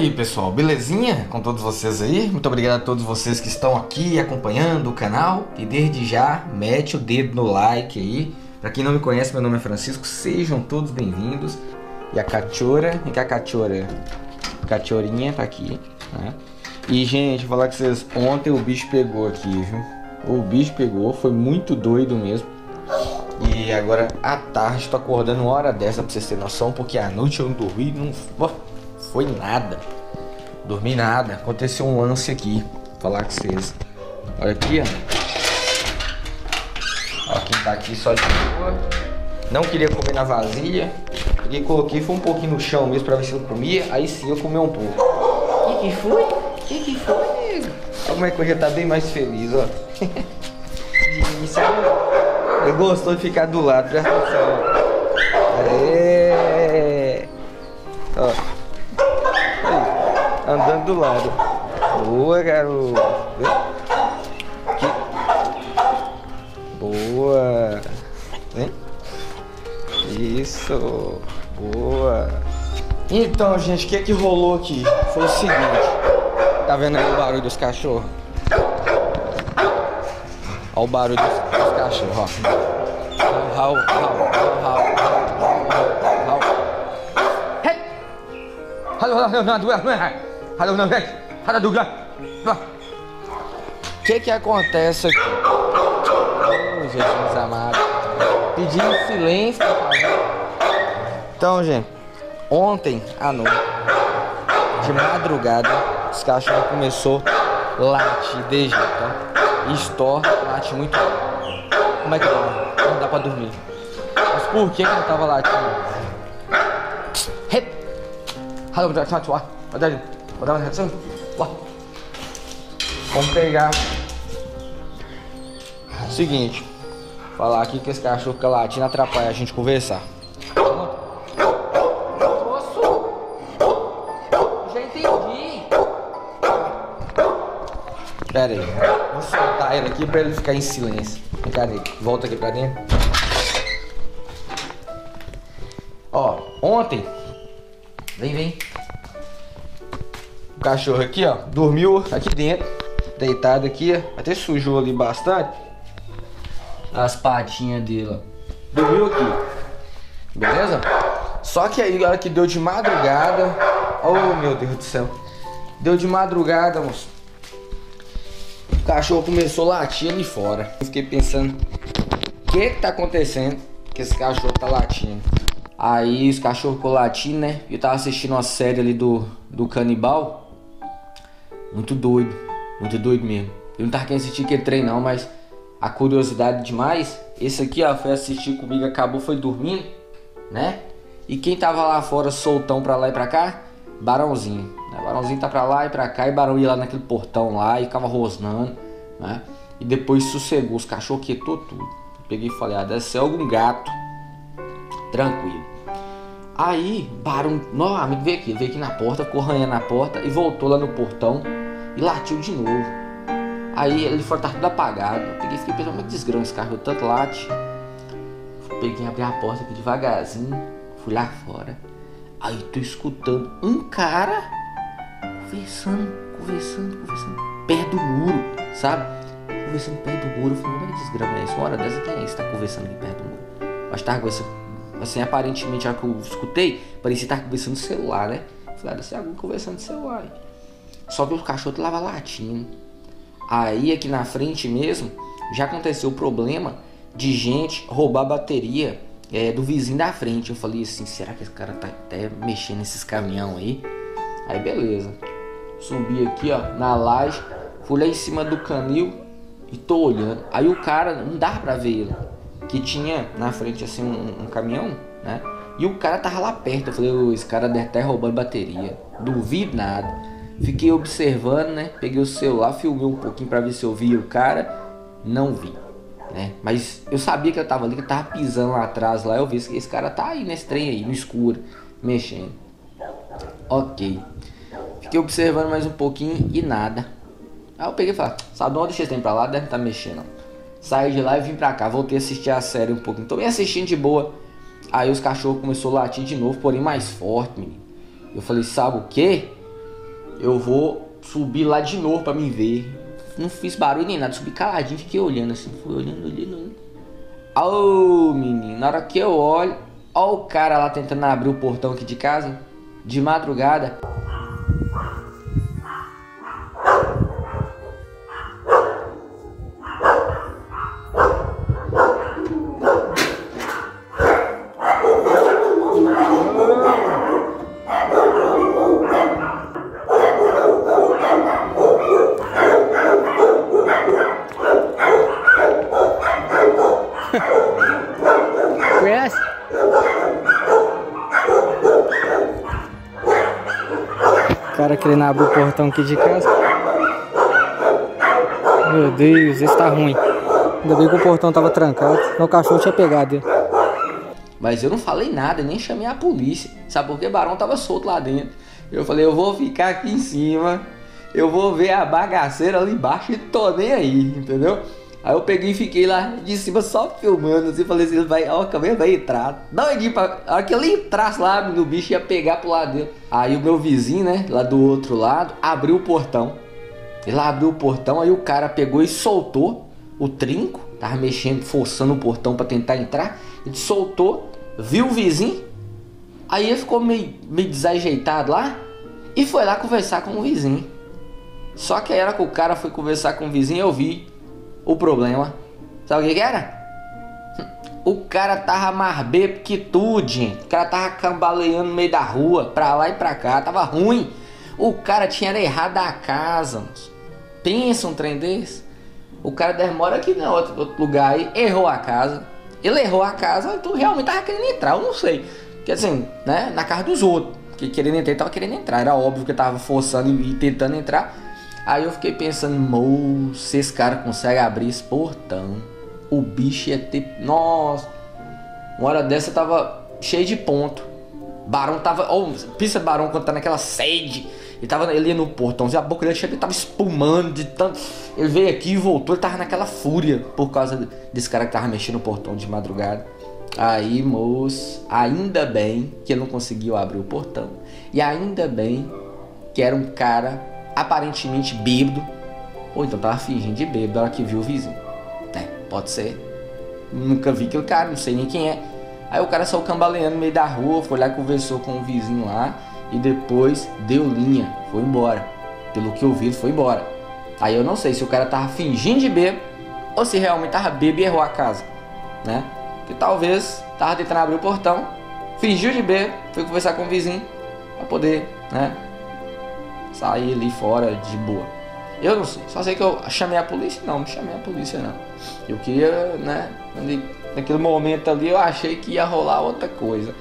aí, pessoal, belezinha com todos vocês aí? Muito obrigado a todos vocês que estão aqui acompanhando o canal. E desde já, mete o dedo no like aí. Pra quem não me conhece, meu nome é Francisco, sejam todos bem-vindos. E a cachorra, e que a cachorra? Cachorrinha tá aqui, né? E, gente, vou falar com vocês, ontem o bicho pegou aqui, viu? O bicho pegou, foi muito doido mesmo. E agora, à tarde, tô acordando uma hora dessa pra vocês terem noção, porque à noite eu não dormi, não foi nada. Dormi nada. Aconteceu um lance aqui, vou falar com vocês. Olha aqui, ó. Ó, quem tá aqui só de boa. Não queria comer na vasilha. Peguei, coloquei, foi um pouquinho no chão mesmo pra ver se eu comia. Aí sim eu comi um pouco. O que foi? O que foi, nego? Olha como é que eu já tá bem mais feliz, ó. Eu gostou de ficar do lado, presta atenção. Aê! Ó. Aí, andando do lado. Boa, garoto. Aqui. Boa. Vem. Isso. Boa. Então, gente, o que rolou aqui? Foi o seguinte. Tá vendo aí o barulho dos cachorros? Olha o barulho dos cachorros, ó. O que acontece aqui? Oh, Jesus amado. Pedindo silêncio pra fazer. Então, gente, ontem à noite, de madrugada, os cachorros começou a latir de jeito, tá? Late muito. Como é que dá? Não dá pra dormir. Mas por que não tava latindo? Vamos pegar. Seguinte, falar aqui que esse cachorro fica latindo atrapalha a gente conversar. Já entendi. Pera aí, vou soltar ele aqui pra ele ficar em silêncio. Cadê? Volta aqui pra dentro. Ó, ontem, vem. O cachorro aqui, ó, dormiu aqui dentro, deitado aqui, ó, até sujou ali bastante as patinhas dele, ó. Dormiu aqui, beleza? Só que aí, a hora que deu de madrugada, oh meu Deus do céu, deu de madrugada, moço. O cachorro começou a latir ali fora. Eu fiquei pensando, o que tá acontecendo que esse cachorro tá latindo? Aí os cachorros ficou latindo, né? Eu tava assistindo uma série ali do Canibal. Muito doido mesmo. Eu não tava querendo assistir aquele trem não, mas a curiosidade demais. Esse aqui, ó, foi assistir comigo, acabou, foi dormindo, né? E quem tava lá fora soltão pra lá e pra cá? Barãozinho. Barãozinho tá pra lá e pra cá, e Barão ia lá naquele portão lá e ficava rosnando, né? E depois sossegou, os cachorros quietou tudo. Peguei e falei, deve ser algum gato. Tranquilo. Aí, Barão novamente veio aqui na porta, ficou arranhando na porta e voltou lá no portão e latiu de novo. Aí ele foi tudo apagado. Eu peguei e fiquei pensando, mas que desgrama esse cachorro tanto late. Peguei, abri a porta aqui devagarzinho, fui lá fora. Aí tô escutando um cara conversando perto do muro, sabe? Conversando perto do muro. Eu falei, mas desgrama é isso? Uma hora dessa, quem é esse que tá conversando aqui perto do muro? Mas tava conversando, assim, aparentemente, a que eu escutei, parecia que tava conversando no celular, né? Eu falei, deve ser alguém conversando no celular. Só que o cachorro tava latindo. Aí aqui na frente mesmo, já aconteceu o problema de gente roubar a bateria do vizinho da frente. Eu falei assim, será que esse cara tá até mexendo nesses caminhão aí? Aí beleza. Subi aqui, ó, na laje, fui lá em cima do canil e tô olhando. Aí o cara, não dava pra ver ele, que tinha na frente assim um caminhão, né? E o cara tava lá perto. Eu falei, esse cara deve estar roubando bateria. Duvido nada. Fiquei observando, né? Peguei o celular, filmei um pouquinho pra ver se eu via o cara. Não vi, né? Mas eu sabia que eu tava ali, que eu tava pisando lá atrás. Lá eu vi que esse cara tá aí nesse trem aí, no escuro, mexendo. Ok. Fiquei observando mais um pouquinho e nada. Aí eu peguei e falei, sabe onde deixa esse trem pra lá? Deve estar mexendo. Saí de lá e vim pra cá. Voltei a assistir a série um pouquinho. Tô bem assistindo de boa. Aí os cachorros começaram a latir de novo, porém mais forte, menino. Eu falei, sabe o que? eu vou subir lá de novo pra me ver. Não fiz barulho nem nada, subi caladinho, fiquei olhando assim, fui olhando. Ô, menino, na hora que eu olho, ó o cara lá tentando abrir o portão aqui de casa, de madrugada. Conhece? O cara querendo abrir o portão aqui de casa. Meu Deus, esse tá ruim. Ainda bem que o portão tava trancado, senão o cachorro tinha pegado ele. Mas eu não falei nada, nem chamei a polícia. Sabe por quê? O Barão tava solto lá dentro. Eu falei, eu vou ficar aqui em cima, eu vou ver a bagaceira ali embaixo e tô nem aí, entendeu? Aí eu peguei e fiquei lá de cima só filmando, assim, falei assim, vai, ó, cabelo vai entrar. Doidinho pra... A hora que ele entrasse lá, o bicho ia pegar pro lado dele. Aí o meu vizinho, né, lá do outro lado, abriu o portão. Ele abriu o portão, aí o cara pegou e soltou o trinco. Tava mexendo, forçando o portão pra tentar entrar. Ele soltou, viu o vizinho. Aí ele ficou meio desajeitado lá e foi lá conversar com o vizinho. Só que aí era que o cara foi conversar com o vizinho, eu vi o problema. Sabe o que era? O cara tava mais bêbado que tudo, gente. O cara tava cambaleando no meio da rua, pra lá e pra cá, tava ruim. O cara tinha errado a casa, moço. Pensa um trem desse. O cara demora aqui não, outro lugar aí, errou a casa. Ele errou a casa, então realmente tava querendo entrar, eu não sei. Porque assim, né, na casa dos outros, que querendo entrar, ele tava querendo entrar. Era óbvio que ele tava forçando e tentando entrar. Aí eu fiquei pensando, moço, se esse cara consegue abrir esse portão, o bicho ia ter... Nossa, uma hora dessa tava cheio de ponto. Barão tava... Pista Barão quando tá naquela sede. Ele ia no portão, a boca dele tava espumando de tanto... Ele veio aqui e voltou, ele tava naquela fúria por causa desse cara que tava mexendo no portão de madrugada. Aí, moço, ainda bem que ele não conseguiu abrir o portão. E ainda bem que era um cara aparentemente bêbado, ou então tava fingindo de bêbado na hora que viu o vizinho. Pode ser. Nunca vi aquele cara, não sei nem quem é. Aí o cara saiu cambaleando no meio da rua, foi lá, conversou com o vizinho lá e depois deu linha, foi embora. Pelo que eu vi, ele foi embora. Aí eu não sei se o cara tava fingindo de bêbado ou se realmente tava bêbado e errou a casa, né? Que talvez tava tentando abrir o portão, fingiu de bêbado, foi conversar com o vizinho pra poder, né, sair ali fora de boa. Eu não sei, só sei que eu chamei a polícia. Não chamei a polícia não. Eu queria, né, naquele momento ali eu achei que ia rolar outra coisa.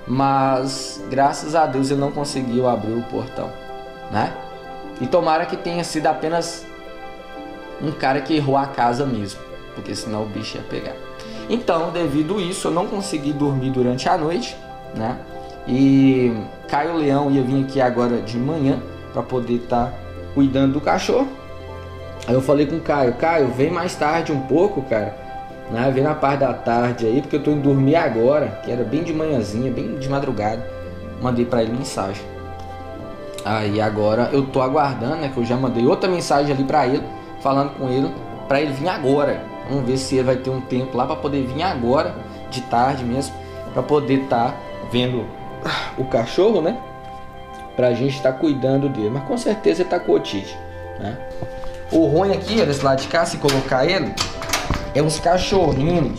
Mas graças a Deus ele não conseguiu abrir o portão, né? E tomara que tenha sido apenas um cara que errou a casa mesmo, porque senão o bicho ia pegar. Então, devido a isso, eu não consegui dormir durante a noite, né? E Caio Leão ia vir aqui agora de manhã para poder estar cuidando do cachorro. Aí eu falei com o Caio, vem mais tarde um pouco, cara, né? Vem na parte da tarde aí, porque eu tô indo dormir agora, que era bem de manhãzinha, bem de madrugada. Mandei para ele mensagem. Aí agora eu tô aguardando, né? Que eu já mandei outra mensagem ali para ele, falando com ele, para ele vir agora. Vamos ver se ele vai ter um tempo lá para poder vir agora, de tarde mesmo, para poder estar vendo o cachorro, né? Pra gente estar cuidando dele. Mas com certeza ele tá com otite, né? O ruim aqui, ó, desse lado de cá, se colocar ele, é os cachorrinhos.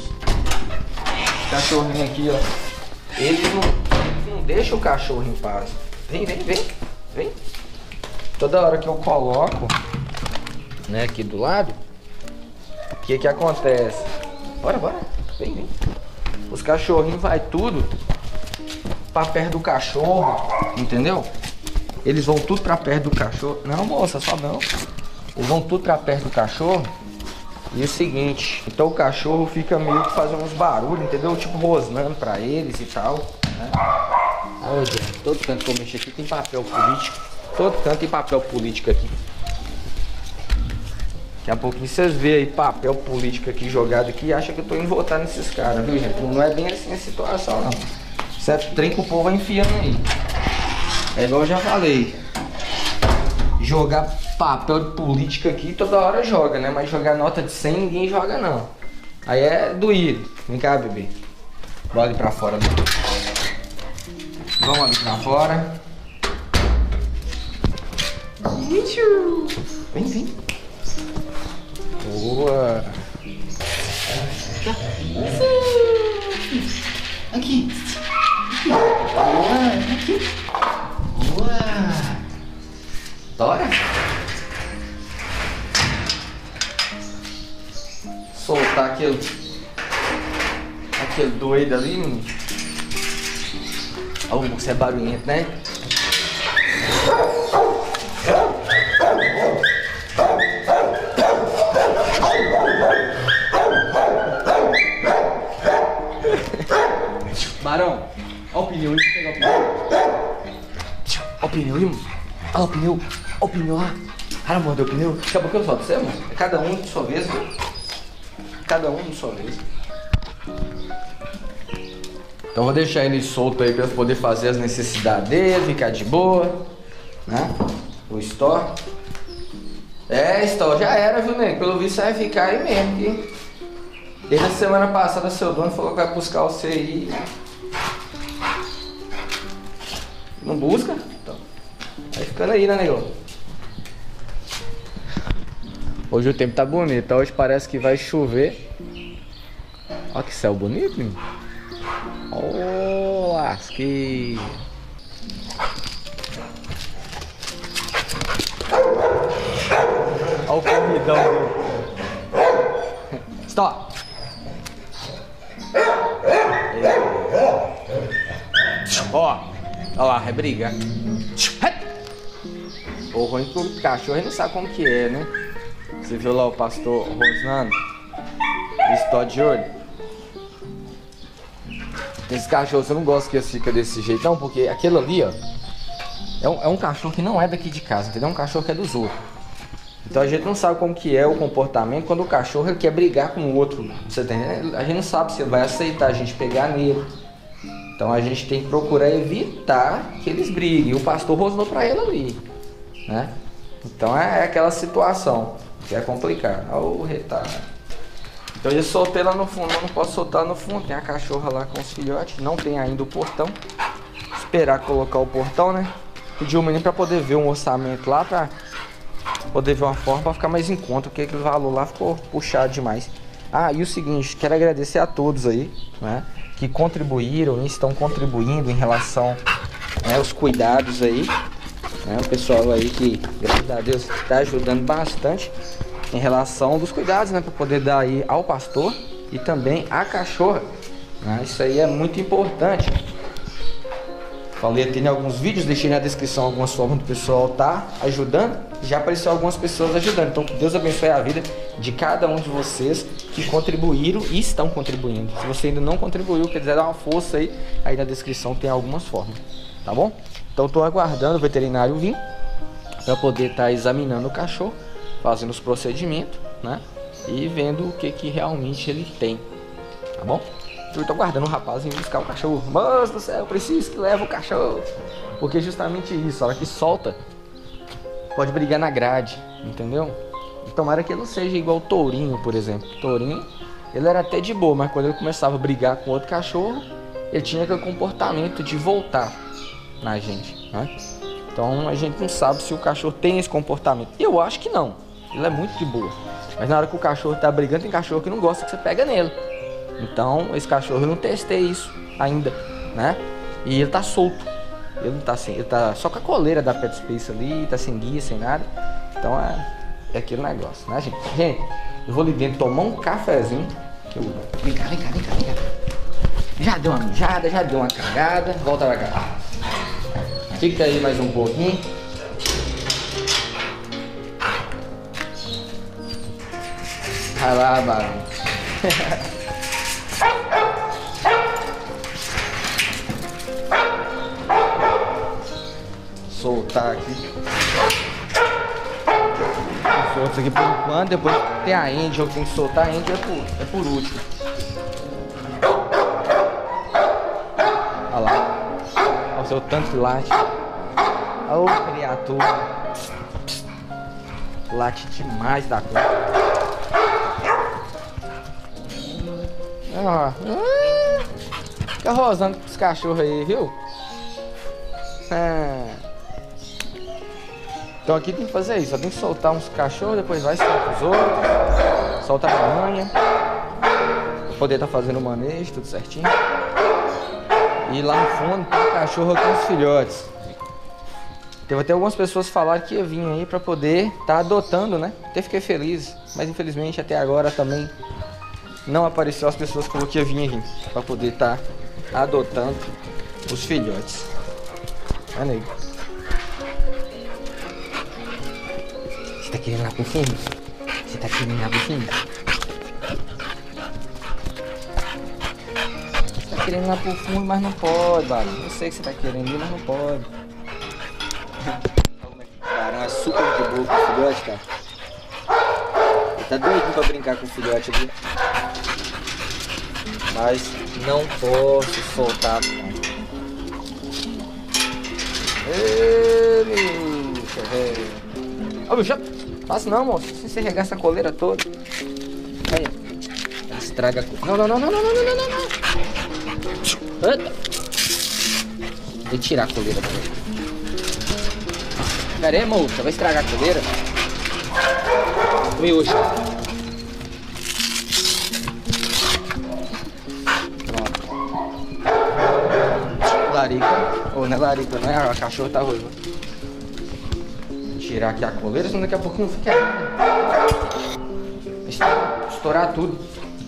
Os cachorrinhos aqui, ó. Eles não deixam o cachorro em paz. Vem. Toda hora que eu coloco, né, aqui do lado, o que acontece? Bora. Vem. Os cachorrinhos vai tudo pra perto do cachorro, entendeu? Eles vão tudo pra perto do cachorro. Não, moça, só não. Eles vão tudo pra perto do cachorro. E é o seguinte, então o cachorro fica meio que fazendo uns barulhos, entendeu? Tipo rosnando pra eles e tal, né? Olha, todo canto que eu mexo aqui tem papel político. Todo canto tem papel político aqui. Daqui a pouquinho vocês veem aí papel político aqui jogado aqui e acham que eu tô indo votar nesses caras, viu, gente? Não é bem assim a situação, não. Certo trem que o povo vai enfiando aí. É igual eu já falei. jogar papel de política aqui toda hora joga, né? Mas jogar nota de 100 ninguém joga não. Aí é doído. Vem cá, bebê. Bora ali pra fora, né? Vamos ali pra fora. Vem, vem. Boa. Aqui. Boa. Aqui. Boa. Bora. Soltar aquele doido ali, menino. Oh, você é barulhento, né? Barão, olha o pneu, deixa eu pegar o pneu. Olha o pneu, irmão. Olha o pneu. Olha o pneu lá. Cara, mordeu o pneu. Acabou que eu solto você, mano. É cada um de sua vez, viu? Cada um de sua vez. Então vou deixar ele solto aí pra poder fazer as necessidades dele, ficar de boa, né? O store. Store já era, viu, nego? Pelo visto vai ficar aí mesmo, que desde a semana passada seu dono falou que vai buscar você aí. Não busca? Então, vai ficando aí, né, negão? Hoje o tempo tá bonito, hoje parece que vai chover. Olha que céu bonito, menino. Oh, lasque. Olha o corridão. Stop. Ó, olha lá, é briga. O ruim que o cachorro não sabe como que é, né? Você viu lá o pastor rosnando? Estou de olho. Esse cachorro, você não gosta que eles ficam desse jeito, não, porque aquele ali, ó, é um cachorro que não é daqui de casa, entendeu? É um cachorro que é dos outros. Então a gente não sabe como que é o comportamento quando o cachorro ele quer brigar com o outro. Você tá entendendo? A gente não sabe se ele vai aceitar a gente pegar nele. Então a gente tem que procurar evitar que eles briguem. O pastor rosnou pra ele ali, né? Então é aquela situação que é complicada. Olha o retardo. Então eu soltei lá no fundo, eu não posso soltar no fundo. Tem a cachorra lá com os filhotes, não tem ainda o portão. Esperar colocar o portão, né? Pedi o menino pra poder ver um orçamento lá, pra poder ver uma forma pra ficar mais em conta, porque aquele valor lá ficou puxado demais. Ah, e o seguinte, quero agradecer a todos aí, né, que contribuíram e estão contribuindo em relação, né, aos cuidados aí, né, o pessoal aí que, graças a Deus, está ajudando bastante em relação dos cuidados, né, para poder dar aí ao pastor e também à cachorra, né, isso aí é muito importante. Falei até em alguns vídeos, deixei na descrição algumas formas do pessoal tá ajudando. Já apareceu algumas pessoas ajudando. Então que Deus abençoe a vida de cada um de vocês que contribuíram e estão contribuindo. Se você ainda não contribuiu, quer dizer, dar uma força aí na descrição tem algumas formas, tá bom? Então estou aguardando o veterinário vir para poder estar examinando o cachorro, fazendo os procedimentos, né? E vendo o que realmente ele tem, tá bom? Eu tô aguardando o rapaz vir buscar o cachorro. Mas do céu, eu preciso que leve o cachorro. Porque justamente isso, a hora que solta, pode brigar na grade, entendeu? E tomara que ele não seja igual o Tourinho, por exemplo. O Tourinho, ele era até de boa, mas quando ele começava a brigar com outro cachorro, ele tinha aquele comportamento de voltar na gente, né? Então a gente não sabe se o cachorro tem esse comportamento. Eu acho que não, ele é muito de boa. Mas na hora que o cachorro tá brigando, tem cachorro que não gosta que você pega nele. Então, esse cachorro eu não testei isso ainda, né? E ele tá solto. Ele não tá assim, ele tá só com a coleira da Pet Space ali, tá sem guia, sem nada. Então é aquele negócio, né, gente? Gente, eu vou ali dentro tomar um cafezinho. Vem cá. Já deu uma mijada, já deu uma cagada. Volta pra cá. Fica aí mais um pouquinho. Vai lá, barulho. Soltar aqui os outros aqui por enquanto, depois tem a Angel, tem que soltar a Angel é por último. Olha lá, olha o seu tanto de late. Ô criatura. Late demais da conta. Ó. Fica rosando com os cachorros aí, viu? Então aqui tem que fazer isso. Só tem que soltar uns cachorros, depois vai soltar os outros. Solta a manha. Pra poder estar fazendo o manejo, tudo certinho. E lá no fundo tem um cachorro com os filhotes. Teve até algumas pessoas falaram que ia vir aí pra poder estar adotando, né? Até fiquei feliz. Mas infelizmente até agora também não apareceu as pessoas que falaram que ia vir aqui pra poder estar adotando os filhotes. Olha aí. Você tá querendo ir lá pro fundo? Você tá querendo ir lá pro fundo? Você tá querendo ir lá pro fundo, mas não pode, Barão. Eu sei que você tá querendo ir, mas não pode. Barão é super de boa com o filhote, cara. Ele tá doidinho pra brincar com o filhote aqui. Mas não posso soltar. Ei, bicho, velho. Ô, bicho, faça não, moço. Se você regar essa coleira toda. Aí, ela estraga a coleira. Não. Eita. Vou tirar a coleira dele. Pera aí, moça. Vai estragar a coleira. Miojo. Larica, ou não é larica, não é? A cachorra tá ruiva. Vou tirar aqui a coleira, senão daqui a pouco não fica nada. Estourar tudo.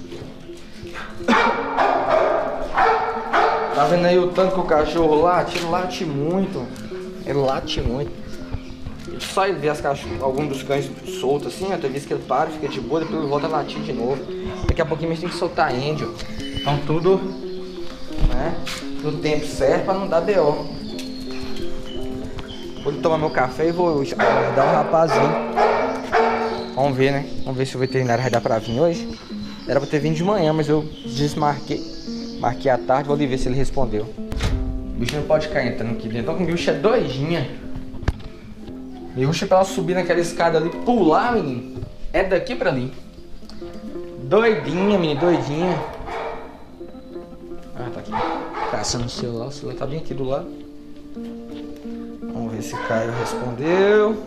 Tá vendo aí o tanto que o cachorro late? Ele late muito. Ele late muito. Só ele ver algum dos cães soltos assim, até vez que ele para, fica de boa, depois ele volta a latir de novo. Daqui a pouquinho a gente tem que soltar índio. Então tudo, né? No tempo certo pra não dar B.O. Vou tomar meu café e vou dar um rapazinho. Vamos ver, né? Vamos ver se o veterinário vai dar pra vir hoje. Era pra ter vindo de manhã, mas eu desmarquei. Marquei à tarde, vou ali ver se ele respondeu. O bicho não pode ficar entrando aqui dentro. Então o bicho é doidinha. Bicho pra ela subir naquela escada ali, pular, menino. É daqui pra ali. Doidinha, menino, doidinha. Ah, tá aqui. Caçando o celular tá bem aqui do lado. Vamos ver se Caio respondeu.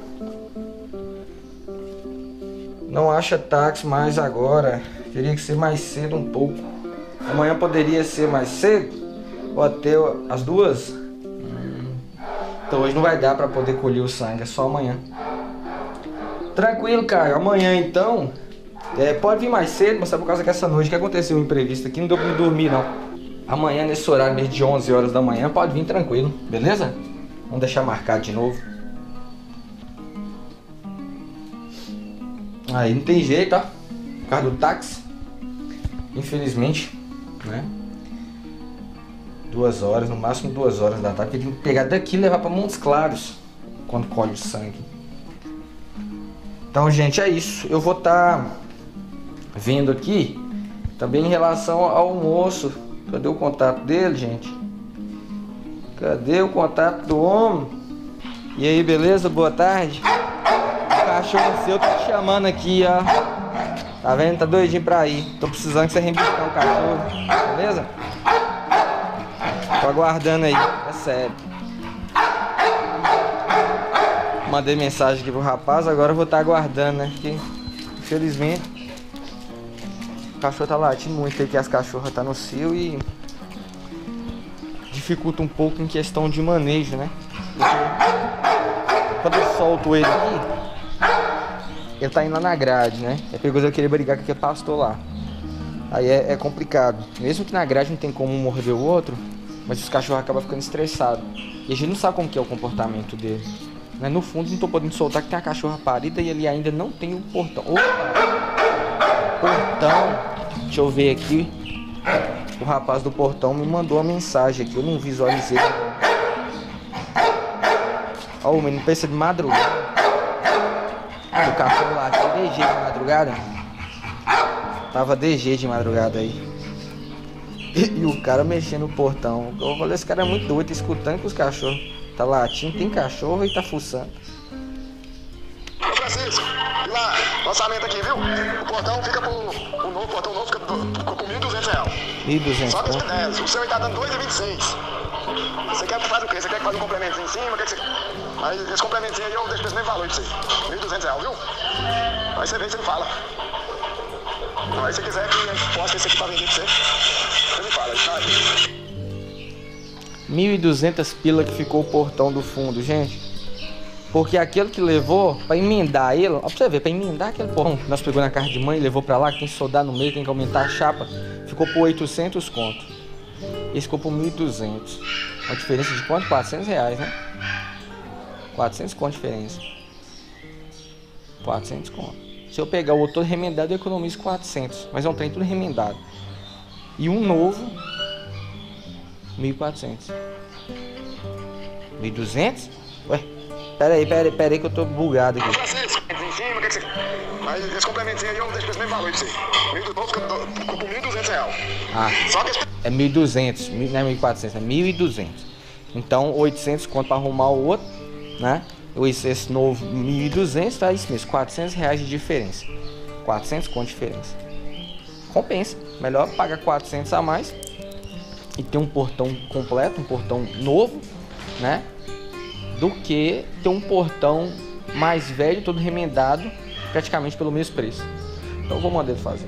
Não acha táxi mais agora. Teria que ser mais cedo um pouco. Amanhã poderia ser mais cedo? Ou até as 2? Então hoje não vai dar pra poder colher o sangue. É só amanhã. Tranquilo, Caio. Amanhã então. Pode vir mais cedo, mas sabe por causa que essa noite que aconteceu um imprevisto aqui. Não deu pra me dormir não. Amanhã, nesse horário mesmo de 11 horas da manhã, pode vir tranquilo, beleza? Vamos deixar marcado de novo. Aí não tem jeito, ó. Por causa do táxi. Infelizmente, né? 2 horas, no máximo 2 horas da tarde. Porque tem que pegar daqui e levar pra Montes Claros quando colhe o sangue. Então, gente, é isso. Eu vou estar vendo aqui também em relação ao almoço. Cadê o contato dele, gente? Cadê o contato do homem? E aí, beleza? Boa tarde. O cachorro seu tá te chamando aqui, ó. Tá vendo? Tá doidinho pra ir. Tô precisando que você reembuscar o cachorro. Beleza? Tô aguardando aí. É sério. Mandei mensagem aqui pro rapaz. Agora eu vou estar aguardando, né? Porque, infelizmente, o cachorro tá latindo muito aí, que as cachorras tá no cio e dificulta um pouco em questão de manejo, né? Quando eu solto ele aqui, ele tá indo lá na grade, né? É perigoso eu querer brigar com aquele pastor lá. Aí é complicado. Mesmo que na grade não tem como um morder o outro, mas os cachorros acabam ficando estressados. E a gente não sabe como que é o comportamento dele. Né? No fundo não tô podendo soltar que tem a cachorra parida e ele ainda não tem o portão. Opa! Portão! Deixa eu ver aqui. O rapaz do portão me mandou uma mensagem aqui. Eu não visualizei. Ó, o menino pensa de madrugada. O cachorro lá tinha DG de madrugada. Tava DG de madrugada aí. E o cara mexendo no portão. Eu falei, esse cara é muito doido, escutando que os cachorros tá latindo, tem cachorro e tá fuçando. Francisco. Lançamento aqui, viu? O portão fica por... O portão novo fica por R$1.200. 1.200. Só que o seu aí tá dando 2,26. Você quer fazer o quê? Você quer que faça um complementozinho em cima? Quer que você... Aí esse complementozinho aí eu deixo esse mesmo valor pra você. R$1.200, viu? Aí você vem e você me fala. Aí se você quiser que a gente posta esse aqui pra vender pra você, você me fala. Tá? 1.200 pila que ficou o portão do fundo, gente. Porque aquele que levou pra emendar ele, ó, pra você ver, pra emendar aquele portão que nós pegou na casa de mãe, levou pra lá, que tem que soldar no meio, tem que aumentar a chapa, ficou por 800 conto. Esse ficou por 1.200. Uma diferença de quanto? R$400, né? 400 conto de diferença. 400 conto. Se eu pegar o outro todo remendado, eu economizo 400. Mas é um trem tudo remendado. E um novo, 1.400. 1.200? Ué, pera aí que eu tô bugado aqui. Mas esse complementinho aí eu deixo esse mesmo valor pra você. 1.200 ficou por R$1.200. Ah, Só que é 1.200, não é 1.400, é 1.200. Então 800 conto pra arrumar o outro, né? Esse novo 1.200, tá isso mesmo, R$400 de diferença. 400 conto de diferença. Compensa, melhor pagar 400 a mais e ter um portão completo, um portão novo, né? Do que ter um portão mais velho, todo remendado, praticamente pelo mesmo preço. Então eu vou mandar ele fazer.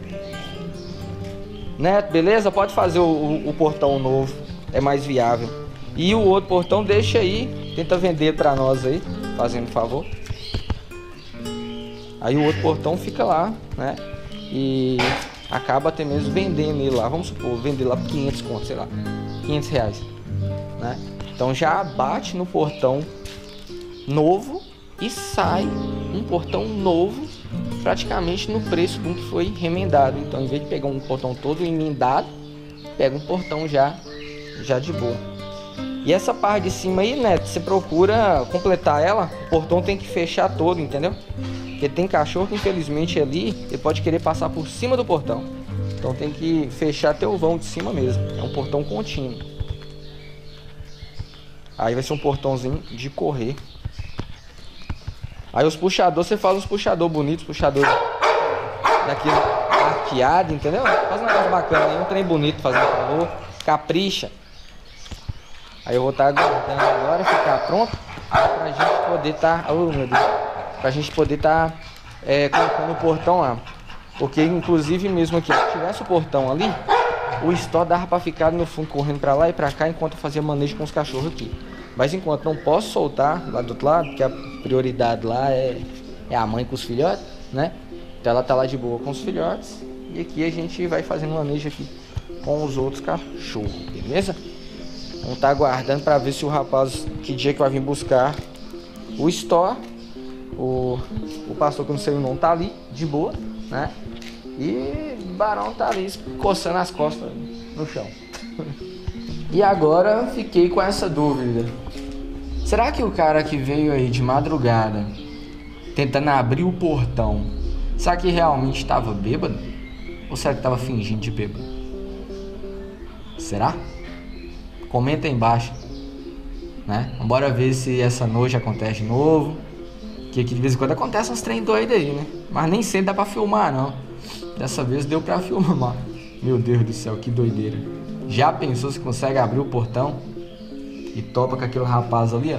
Neto, beleza? Pode fazer o portão novo, é mais viável. E o outro portão deixa aí, tenta vender pra nós aí, fazendo um favor. Aí o outro portão fica lá, né? E acaba até mesmo vendendo ele lá, vamos supor, vender lá por 500 conto, sei lá, R$500, né? Então já bate no portão novo e sai um portão novo praticamente no preço do que foi remendado. Então, em vez de pegar um portão todo emendado, pega um portão já de boa. E essa parte de cima aí, né, você procura completar ela, o portão tem que fechar todo, entendeu? Porque tem cachorro que infelizmente ali, ele pode querer passar por cima do portão. Então tem que fechar até o vão de cima mesmo. É um portão contínuo. Aí vai ser um portãozinho de correr. Aí os puxadores, você faz os puxadores bonitos, puxadores daquele arqueado, entendeu? Faz um negócio bacana aí, um trem bonito, fazendo favor, capricha. Aí eu vou estar aguardando agora ficar pronto pra gente poder estar, oh meu Deus, pra gente poder estar colocando o portão lá. Porque inclusive mesmo aqui, se tivesse o portão ali, o store dava pra ficar no fundo correndo pra lá e pra cá enquanto eu fazia manejo com os cachorros aqui. Mas enquanto não posso soltar lá do outro lado, porque a prioridade lá é a mãe com os filhotes, né? Então ela tá lá de boa com os filhotes. E aqui a gente vai fazendo manejo aqui com os outros cachorros, beleza? Vamos estar aguardando para ver se o rapaz, que dia que vai vir buscar o store. O pastor que eu não sei o nome tá ali, de boa, né? E o Barão tá ali coçando as costas no chão. E agora fiquei com essa dúvida. Será que o cara que veio aí de madrugada tentando abrir o portão, será que realmente estava bêbado? Ou será que estava fingindo de bêbado? Será? Comenta aí embaixo, né? Bora ver se essa noite acontece de novo. Que aqui de vez em quando acontece uns trem doidos aí, né? Mas nem sempre dá pra filmar, não. Dessa vez deu pra filmar. Meu Deus do céu, que doideira. Já pensou se consegue abrir o portão e topa com aquele rapaz ali, ó?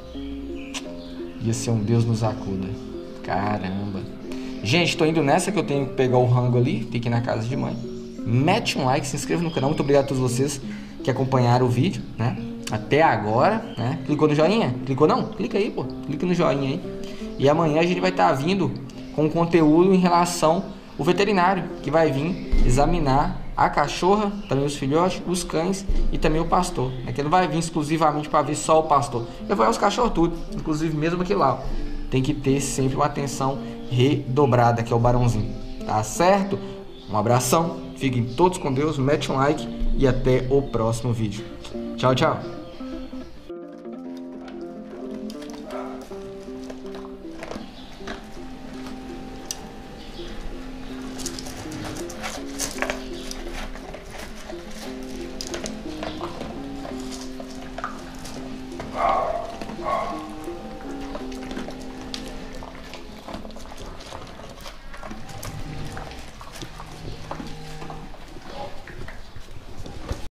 Ia ser um Deus nos acuda. Caramba. Gente, tô indo nessa que eu tenho que pegar o rango ali. Tem que ir na casa de mãe. Mete um like, se inscreva no canal. Muito obrigado a todos vocês que acompanharam o vídeo, né? Até agora, né? Clicou no joinha? Clicou não? Clica aí, pô. Clica no joinha aí. E amanhã a gente vai estar vindo com conteúdo em relação ao veterinário, que vai vir examinar a cachorra, também os filhotes, os cães e também o pastor, né? Que ele vai vir exclusivamente para ver só o pastor. Eu vou os cachorros tudo, inclusive mesmo aqui lá, ó. Tem que ter sempre uma atenção redobrada, que é o Barãozinho. Tá certo? Um abração, fiquem todos com Deus, mete um like e até o próximo vídeo. Tchau, tchau.